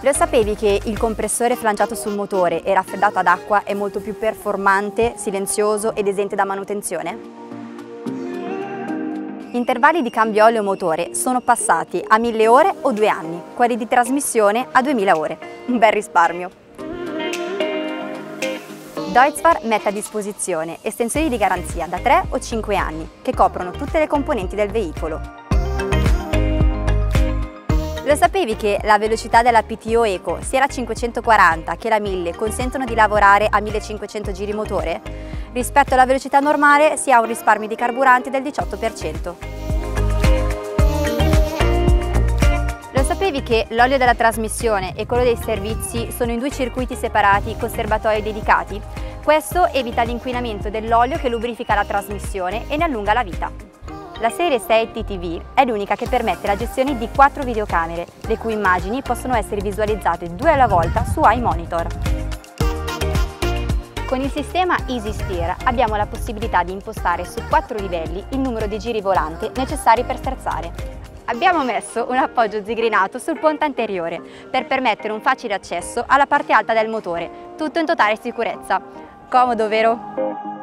Lo sapevi che il compressore flangiato sul motore e raffreddato ad acqua è molto più performante, silenzioso ed esente da manutenzione? Intervalli di cambio oleo-motore sono passati a 1000 ore o 2 anni, quelli di trasmissione a 2000 ore. Un bel risparmio! Deutz-Fahr mette a disposizione estensioni di garanzia da 3 o 5 anni che coprono tutte le componenti del veicolo. Lo sapevi che la velocità della PTO Eco, sia la 540 che la 1000, consentono di lavorare a 1500 giri motore? Rispetto alla velocità normale si ha un risparmio di carburante del 18%. Lo sapevi che l'olio della trasmissione e quello dei servizi sono in 2 circuiti separati con serbatoi dedicati? Questo evita l'inquinamento dell'olio che lubrifica la trasmissione e ne allunga la vita. La serie 6 TTV è l'unica che permette la gestione di 4 videocamere, le cui immagini possono essere visualizzate 2 alla volta su iMonitor. Con il sistema Easy Steer abbiamo la possibilità di impostare su 4 livelli il numero di giri volante necessari per sterzare. Abbiamo messo un appoggio zigrinato sul ponte anteriore per permettere un facile accesso alla parte alta del motore, tutto in totale sicurezza. Comodo, vero?